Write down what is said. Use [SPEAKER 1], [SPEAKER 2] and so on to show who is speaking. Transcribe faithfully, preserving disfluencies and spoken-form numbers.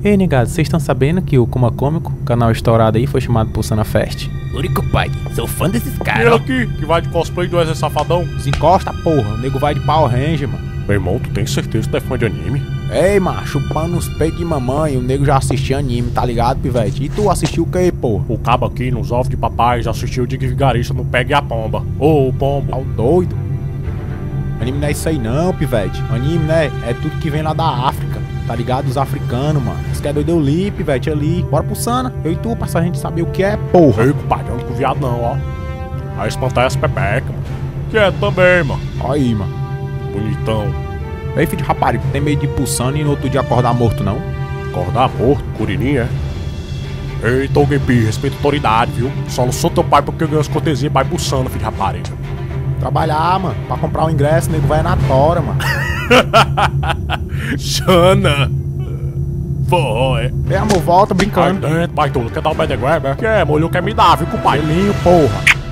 [SPEAKER 1] Ei, negado, vocês estão sabendo que o Kuma Cômico, canal estourado aí, foi chamado pro Sana Fest?
[SPEAKER 2] Urico pai, sou fã desses
[SPEAKER 3] E
[SPEAKER 2] caras.
[SPEAKER 3] ele aqui, que vai de cosplay do Wesley Safadão.
[SPEAKER 1] Desencosta, porra. O nego vai de Power Ranger, mano.
[SPEAKER 3] Meu irmão, tu tem certeza que tu é fã de anime?
[SPEAKER 1] Ei, mano, chupando os peitos de mamãe, o nego já assistia anime, tá ligado, pivete? E tu assistiu o que, porra?
[SPEAKER 3] O cabo aqui, nos ovos de papai, já assistiu o Dick Vigarista no Pegue a Pomba. Ô, o pombo.
[SPEAKER 1] Tá doido? Anime não é isso aí não, pivete. Anime, né, é tudo que vem lá da África, tá ligado? Os africanos, mano. Isso que é doido, eu li, pivete, ali. Bora pro Sana, eu e tu, pra a gente saber o que é, porra.
[SPEAKER 3] Ei, compadre, não ando com viado não, ó. Vai espantar essa pepeca, mano. Que é também, mano.
[SPEAKER 1] Aí, mano.
[SPEAKER 3] Bonitão.
[SPEAKER 1] Ei, filho de rapariga, tem medo de ir pro Sana e no outro dia acordar morto, não?
[SPEAKER 3] Acordar morto, curininha, é? Ei, Togepi, respeita a autoridade, viu? Só não sou teu pai porque eu ganho as cortesias e vai buçando, filho de rapariga.
[SPEAKER 1] Trabalhar, mano, pra comprar o ingresso, o nego vai na tora, mano.
[SPEAKER 3] Xana! Forró, é?
[SPEAKER 1] Ei, amor, volta brincando.
[SPEAKER 3] Ai, dentro, pai, tu quer dar o pé de guerra? Quer, molhou, quer me dar, viu, compadre?
[SPEAKER 1] Gelinho, porra.